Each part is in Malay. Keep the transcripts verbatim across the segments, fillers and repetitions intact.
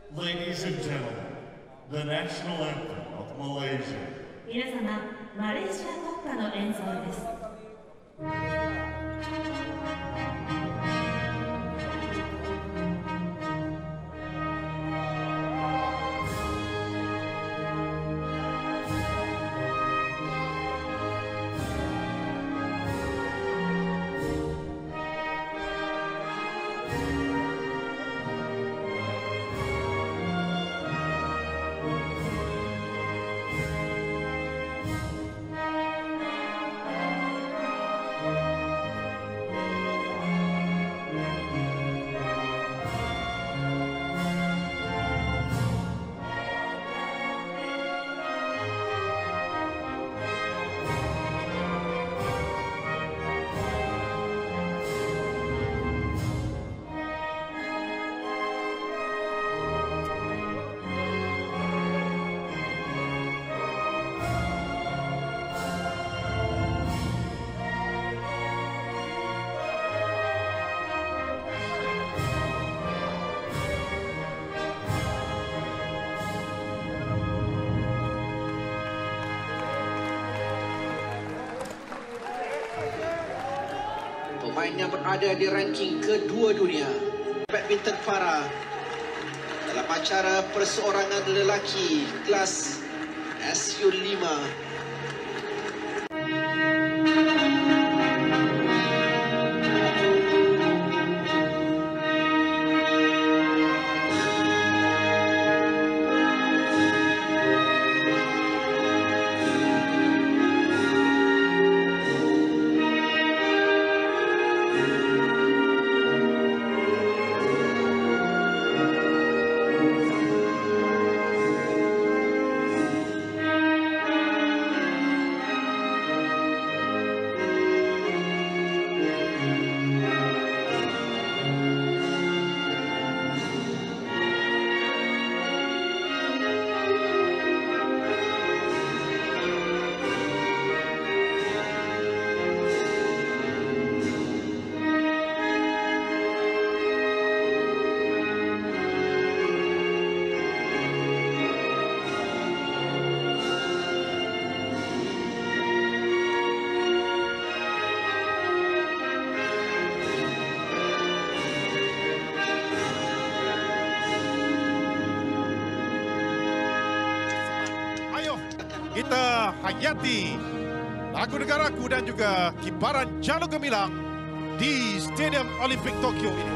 Ladies and gentlemen, the national anthem of Malaysia. 皆様、マレーシア国歌の演奏です。 Pemain yang berada di ranking kedua dunia badminton para dalam acara perseorangan lelaki kelas S U lima. Kita hayati lagu negaraku dan juga kibaran Jalur Gemilang di Stadium Olimpik Tokyo ini.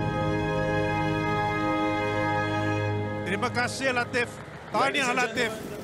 Terima kasih Latif. Tahniah Latif.